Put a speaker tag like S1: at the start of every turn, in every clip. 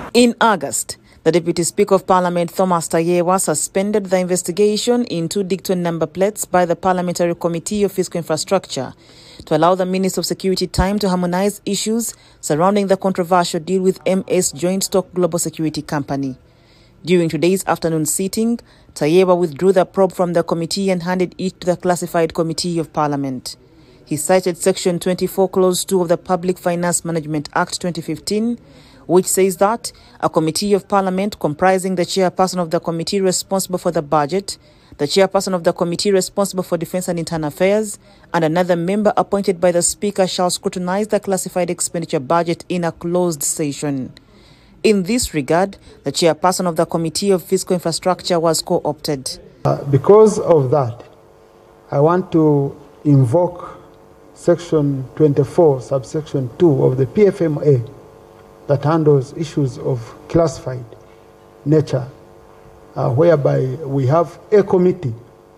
S1: In August, the Deputy Speaker of Parliament Thomas Tayebwa suspended the investigation into Dickton number plates by the Parliamentary Committee of Fiscal Infrastructure to allow the Minister of Security time to harmonize issues surrounding the controversial deal with MS Joint Stock Global Security Company. During today's afternoon sitting, Tayebwa withdrew the probe from the committee and handed it to the Classified Committee of Parliament. He cited Section 24, Clause 2 of the Public Finance Management Act 2015, which says that a committee of parliament comprising the chairperson of the committee responsible for the budget, the chairperson of the committee responsible for defense and internal affairs, and another member appointed by the speaker shall scrutinize the classified expenditure budget in a closed session. In this regard, the chairperson of the Committee of Fiscal Infrastructure was co-opted.
S2: Because of that, I want to invoke Section 24, subsection 2 of the PFMA that handles issues of classified nature, whereby we have a committee.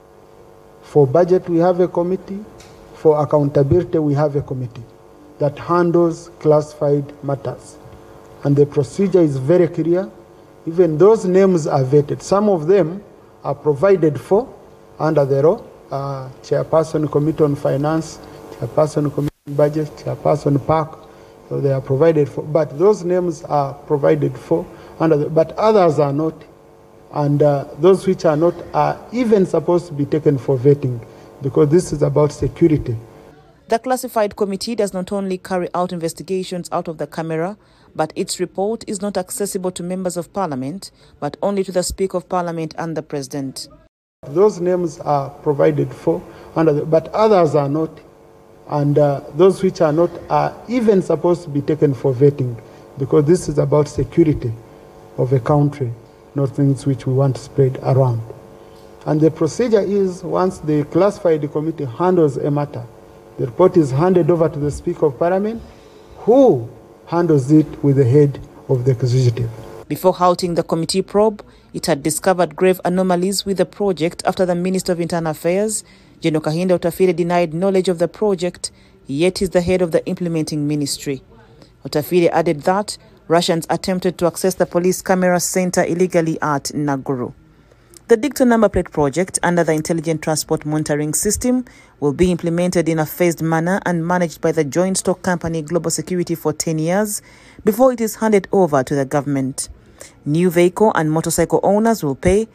S2: For budget, we have a committee. For accountability, we have a committee that handles classified matters. And the procedure is very clear. Even those names are vetted. Some of them are provided for under the law. Chairperson, Committee on Finance, Chairperson, Committee on Budget, Chairperson, Park. So they are provided for, but those names are provided for, but others are not, and those which are not are even supposed to be taken for vetting, because this is about security.
S1: The Classified Committee does not only carry out investigations out of the camera, but its report is not accessible to members of Parliament, but only to the Speaker of Parliament and the President.
S2: Those names are provided for, but others are not. And those which are not are even supposed to be taken for vetting, because this is about security of a country, not things which we want to spread around. And the procedure is, once the classified committee handles a matter, the report is handed over to the Speaker of Parliament, who handles it with the head of the executive.
S1: Before halting the committee probe, it had discovered grave anomalies with the project after the Minister of Internal Affairs, General Kahinda Otafire, denied knowledge of the project, yet is the head of the implementing ministry. Otafire added that Russians attempted to access the police camera center illegally at Naguru. The Dickton number plate project under the Intelligent Transport Monitoring System will be implemented in a phased manner and managed by the joint stock company Global Security for 10 years before it is handed over to the government. New vehicle and motorcycle owners will pay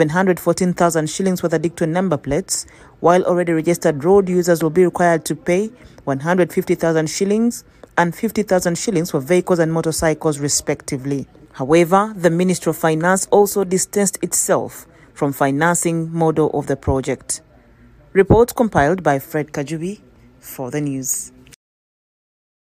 S1: 714,000 shillings for the Dickton number plates, while already registered road users will be required to pay 150,000 shillings and 50,000 shillings for vehicles and motorcycles respectively. However, the Ministry of Finance also distanced itself from financing model of the project. Report compiled by Fred Kajubi for the news.